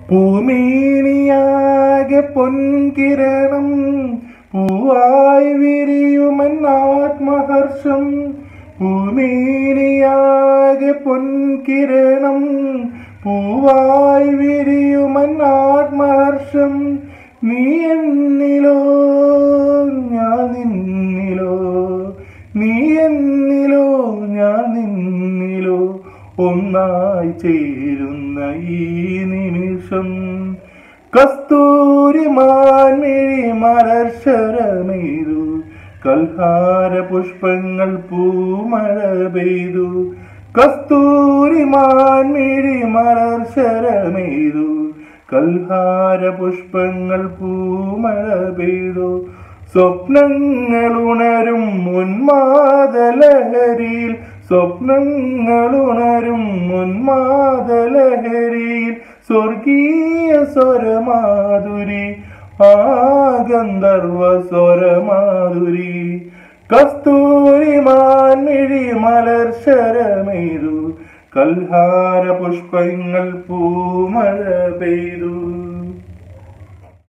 പൂമേനിയാകെ പൊൻകിരണം പൂവായി വിരിയുമൻ ആത്മഹർഷം. പൂമേനിയാകെ പൊൻകിരണം പൂവായി വിരിയുമൻ ആത്മഹർഷം. നീ എന്നിലോ ഞാൻ നിന്നിലോ, നീ എന്നിലോ ഞാൻ നിന്നിലോ, ഒന്നായി ചേരുന്ന ഈ നിമിഷം. കസ്തൂരി മാൻമിഴി മലർശരമെയ്തു, കൽഹാര പുഷ്പങ്ങൾ പൂമഴ പെയ്തു. കസ്തൂരി മാൻമിഴി മലർശരമെയ്തു, കൽഹാര പുഷ്പങ്ങൾ പൂമഴ പെയ്തു. സ്വപ്നങ്ങൾ ഉണരും ഉന്മാദലഹരിയിൽ, സ്വപ്നങ്ങൾ ഉണരും ഉന്മാദലഹരിയിൽ, സ്വർഗീയ സ്വരമാധുരി, ആ ഗന്ധർവ സ്വരമാധുരി. കസ്തൂരി മാൻമിഴി മലർശരമെയ്തു, കൽഹാര പുഷ്പങ്ങൾ പൂമഴ പെയ്തു.